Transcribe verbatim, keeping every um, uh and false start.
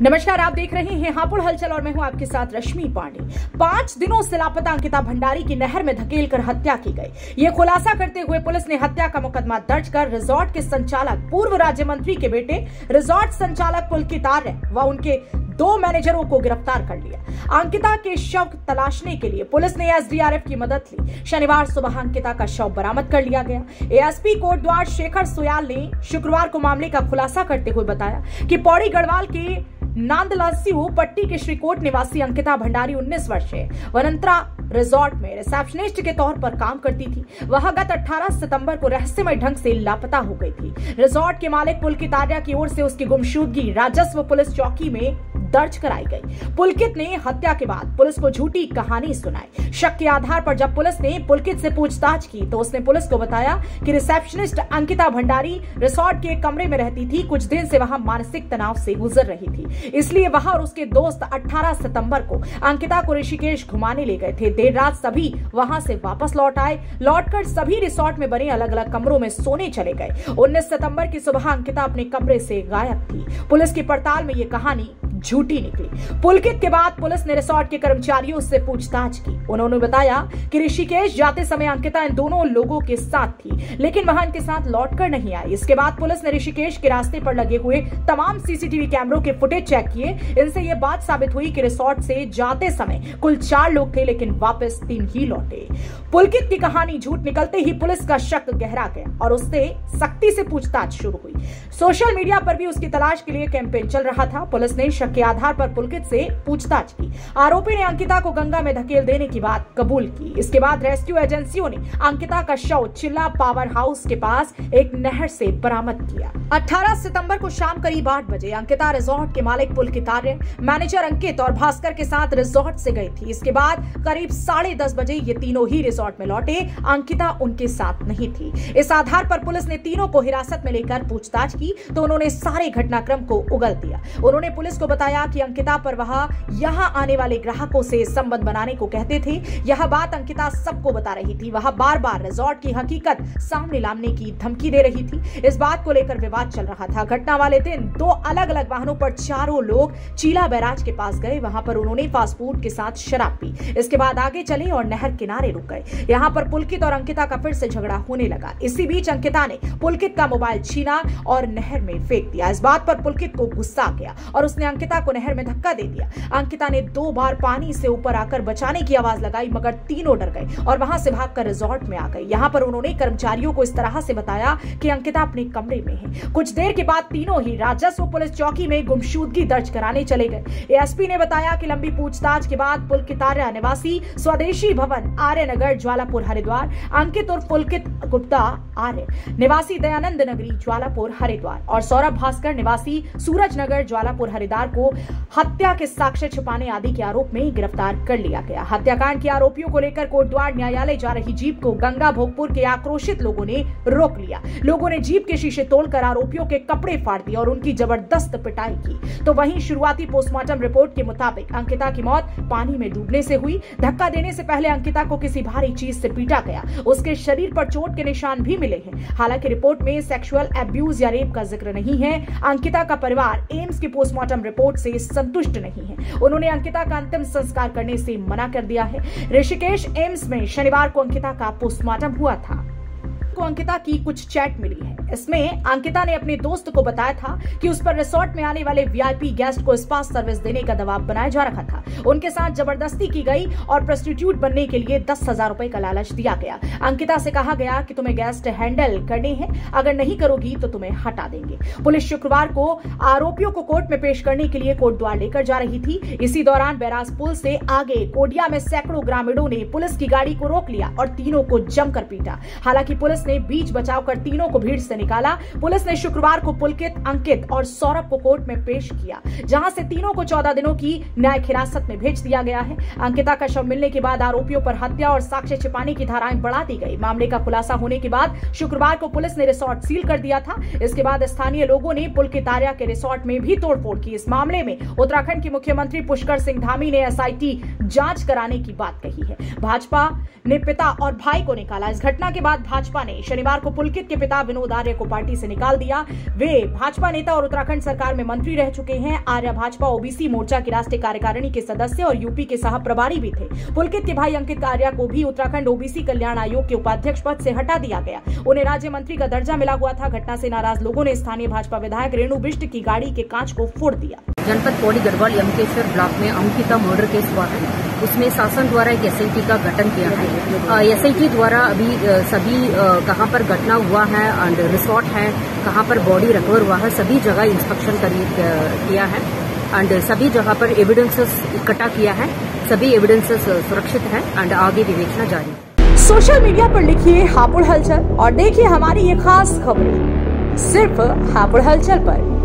नमस्कार, आप देख रहे हैं हापुड़ हलचल और मैं हूं आपके साथ रश्मि पांडे। पांच दिनों से लापता अंकिता भंडारी की नहर में धकेलकर हत्या की गई। ये खुलासा करते हुए पुलिस ने हत्या का मुकदमा दर्ज कर रिजॉर्ट के संचालक पूर्व राज्य मंत्री के बेटे रिजॉर्ट संचालक पुलकित आर्य व उनके दो मैनेजरों को गिरफ्तार कर लिया। अंकिता के शव तलाशने के लिए पुलिस ने एस डी आर एफ की मदद ली। शनिवार सुबह अंकिता का शव बरामद कर लिया गया। A S P Kotdwar Shekhar Soyal ने शुक्रवार को मामले का खुलासा करते हुए बताया कि पौड़ी गढ़वाल के नांदलासियो पट्टी के श्रीकोट निवासी अंकिता भंडारी उन्नीस वर्ष है। वनंतरा रिजॉर्ट में रिसेप्शनिस्ट के तौर पर काम करती थी। वह गत अठारह सितंबर को रहस्यमय ढंग से लापता हो गई थी। रिजॉर्ट के मालिक पुलकित आर्य की ओर से उसकी गुमशुदगी राजस्व पुलिस चौकी में दर्ज कराई गई। पुलकित ने हत्या के बाद पुलिस को झूठी कहानी सुनाई। शक के आधार पर जब पुलिस ने पुलकित से पूछताछ की तो उसने पुलिस को बताया कि रिसेप्शनिस्ट अंकिता भंडारी रिसोर्ट के कमरे में रहती थी। कुछ दिन से वहां मानसिक तनाव से गुजर रही थी, इसलिए वह और उसके दोस्त अठारह सितंबर को अंकिता को ऋषिकेश घुमाने ले गए थे। देर रात सभी वहां से वापस लौट आए। लौटकर सभी रिसोर्ट में बने अलग अलग कमरों में सोने चले गए। उन्नीस सितंबर की सुबह अंकिता अपने कमरे से गायब थी। पुलिस की पड़ताल में ये कहानी झूठी निकली। पुलकित के बाद पुलिस ने रिसोर्ट के कर्मचारियों से पूछताछ की। उन्होंने बताया कि ऋषिकेश जाते समय अंकिता इन दोनों लोगों के साथ थी, लेकिन वह इनके साथ लौटकर नहीं आई। इसके बाद पुलिस ने ऋषिकेश के रास्ते पर लगे हुए तमाम सी सी टी वी कैमरों के फुटेज चेक किए। इनसे यह बात साबित हुई कि रिसोर्ट से जाते समय कुल चार लोग थे, लेकिन वापस तीन ही लौटे। पुलकित की कहानी झूठ निकलते ही पुलिस का शक गहरा गया और उससे सख्ती से पूछताछ शुरू हुई। सोशल मीडिया पर भी उसकी तलाश के लिए कैंपेन चल रहा था। पुलिस ने शक के आधार पर पुलकित से पूछताछ की। आरोपी ने अंकिता को गंगा में धकेल देने की बात कबूल की। इसके बाद रेस्क्यू एजेंसियों ने अंकिता का शव चिल्ला पावर हाउस के पास एक नहर से बरामद किया। अठारह सितंबर को शाम करीब आठ बजे अंकिता रिजॉर्ट के मालिक पुलकित आर्य, मैनेजर अंकित और भास्कर के साथ रिजॉर्ट से गई थी। इसके बाद करीब साढ़े दस बजे ये तीनों ही रिजॉर्ट में लौटे। अंकिता उनके साथ नहीं थी। इस आधार पर पुलिस ने तीनों को हिरासत में लेकर पूछताछ की तो उन्होंने सारे घटनाक्रम को उगल दिया। उन्होंने पुलिस को बताया कि अंकिता पर वह यहां आने वाले ग्राहकों से संबंध बनाने को कहते थे। यह बात अंकिता सबको बता रही थी। वह बार बार रिजॉर्ट की हकीकत सामने लाने की धमकी दे रही थी। इस बात को लेकर विवाद चल रहा था। घटना वाले दिन दो अलग अलग वाहनों पर चारों लोग चीला बैराज के पास गए। वहां पर उन्होंने फास्ट फूड के साथ शराब पी। इसके बाद आगे चले और नहर किनारे रुक गए। यहाँ पर पुलकित और अंकिता का फिर से झगड़ा होने लगा। इसी बीच अंकिता ने पुलकित का मोबाइल छीना और नहर में फेंक दिया। इस बात पर पुलकित को गुस्सा आ गया और उसने अंकिता को नहर में धक्का दे दिया। अंकिता ने दो बार पानी से ऊपर आकर बचाने की आवाज लगाई, मगर तीनों डर गए और वहां से भागकर रिजॉर्ट में आ गए। यहाँ पर उन्होंने कर्मचारियों को इस तरह से बताया कि अंकिता अपने कमरे में है। कुछ देर के बाद तीनों ही राजस्व पुलिस चौकी में गुमशुदगी दर्ज कराने चले गए। ए एस पी ने बताया कि लंबी पूछताछ के बाद पुलकित आर्य निवासी स्वदेशी भवन आर्यनगर ज्वालापुर हरिद्वार, अंकित और पुलकित गुप्ता आर्य निवासी दयानंद नगरी ज्वालापुर हरिद्वार और सौरभ भास्कर निवासी सूरज नगर ज्वालापुर हरिद्वार को हत्या के साक्ष्य छुपाने आदि के आरोप में गिरफ्तार कर लिया गया। हत्याकांड के आरोपियों को लेकर कोटद्वार न्यायालय जा रही जीप को गंगा भोगपुर के आक्रोशित लोगों ने रोक लिया। लोगों ने जीप के शीशे तोड़कर आरोपियों के कपड़े फाड़ दिए और उनकी जबरदस्त पिटाई की। तो वहीं शुरुआती पोस्टमार्टम रिपोर्ट के मुताबिक अंकिता की मौत पानी में डूबने से हुई। धक्का देने से पहले अंकिता को किसी भारी चीज से पीटा गया। उसके शरीर पर चोट के निशान भी मिले हैं। हालांकि रिपोर्ट में सेक्सुअल एब्यूज या रेप का जिक्र नहीं है। अंकिता का परिवार एम्स की पोस्टमार्टम रिपोर्ट से संतुष्ट नहीं है। उन्होंने अंकिता का अंतिम संस्कार करने से मना कर दिया है। ऋषिकेश एम्स में शनिवार को अंकिता का पोस्टमार्टम हुआ था। को अंकिता की कुछ चैट मिली है। इसमें अंकिता ने अपने दोस्त को बताया था कि उस पर रिसोर्ट में आने वाले वी आई पी गेस्ट को स्पा सर्विस देने का दबाव बनाया जा रहा था। उनके साथ जबरदस्ती की गई और प्रोस्टिट्यूट बनने के लिए दस हजार रुपए का लालच दिया गया। अंकिता से कहा गया कि तुम्हें गेस्ट हैंडल करने हैं, अगर नहीं करोगी तो तुम्हें हटा देंगे। पुलिस शुक्रवार को आरोपियों को कोर्ट में पेश करने के लिए कोटद्वार लेकर जा रही थी। इसी दौरान बैराज पुल से आगे कोडिया में सैकड़ों ग्रामीणों ने पुलिस की गाड़ी को रोक लिया और तीनों को जमकर पीटा। हालांकि पुलिस ने बीच बचाव कर तीनों को भीड़ से निकाला। पुलिस ने शुक्रवार को पुलकित, अंकित और सौरभ को कोर्ट में पेश किया, जहां से तीनों को चौदह दिनों की न्यायिक हिरासत में भेज दिया गया है। अंकिता का शव मिलने के बाद आरोपियों पर हत्या और साक्ष्य छिपाने की धाराएं बढ़ा दी गई। मामले का खुलासा होने के बाद शुक्रवार को पुलिस ने रिसोर्ट सील कर दिया था। इसके बाद स्थानीय लोगों ने पुलकित आर्य के रिसोर्ट में भी तोड़फोड़ की। इस मामले में उत्तराखंड के मुख्यमंत्री पुष्कर सिंह धामी ने एस आई टी जांच कराने की बात कही है। भाजपा ने पिता और भाई को निकाला। इस घटना के बाद भाजपा ने ने शनिवार को पुलकित के पिता विनोद आर्य को पार्टी से निकाल दिया। वे भाजपा नेता और उत्तराखंड सरकार में मंत्री रह चुके हैं। आर्य भाजपा ओबीसी मोर्चा की राष्ट्रीय कार्यकारिणी के सदस्य और यूपी के सह प्रभारी भी थे। पुलकित के भाई अंकित आर्य को भी उत्तराखंड ओबीसी कल्याण आयोग के उपाध्यक्ष पद से हटा दिया गया। उन्हें राज्य मंत्री का दर्जा मिला हुआ था। घटना से नाराज लोगों ने स्थानीय भाजपा विधायक रेणु बिष्ट की गाड़ी के कांच को फोड़ दिया। जनपद पौड़ी गढ़वाल यमकेश्वर ब्लॉक में अंकिता मर्डर केस हुआ है। उसमें शासन द्वारा एक एसआईटी का गठन किया है। एसआईटी द्वारा अभी सभी कहां पर घटना हुआ है एंड रिसोर्ट है, कहां पर बॉडी रिकवर हुआ है, सभी जगह इंस्पेक्शन किया है एंड सभी जगह पर एविडेंसेस इकट्ठा किया है। सभी एविडेंसेस सुरक्षित है एंड आगे विवेचना जारी। सोशल मीडिया पर लिखिए हापुड़ हलचल और देखिए हमारी ये खास खबरें सिर्फ हापुड़ हलचल पर।